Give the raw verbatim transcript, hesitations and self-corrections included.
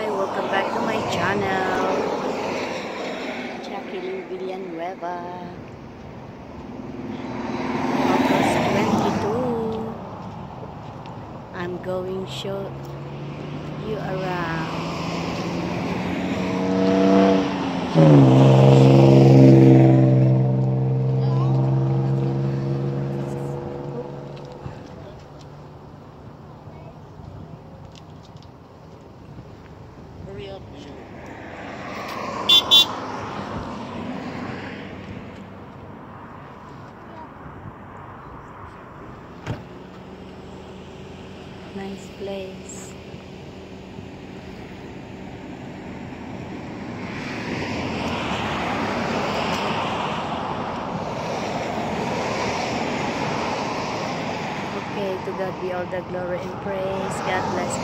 Hi, welcome back to my channel. Jacqueline Villanueva. August twenty-second. I'm going to show you around. Hurry up. Nice place. Okay, to God be all the glory and praise. God bless